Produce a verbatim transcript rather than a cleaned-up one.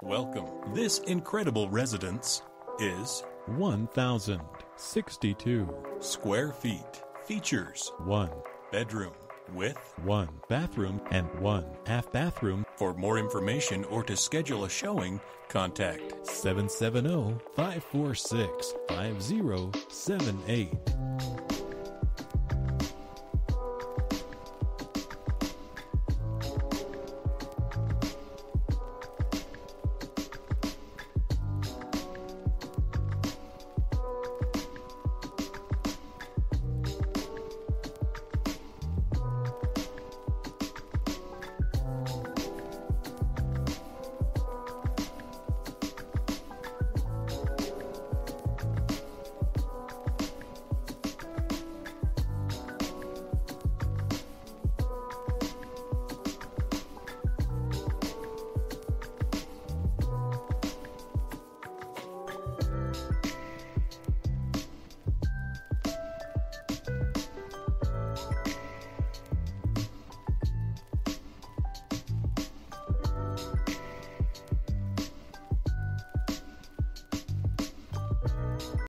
Welcome. This incredible residence is one thousand sixty-two square feet. Features one bedroom with one bathroom and one half bathroom. For more information or to schedule a showing, contact seven seven zero, five four six, five zero seven eight.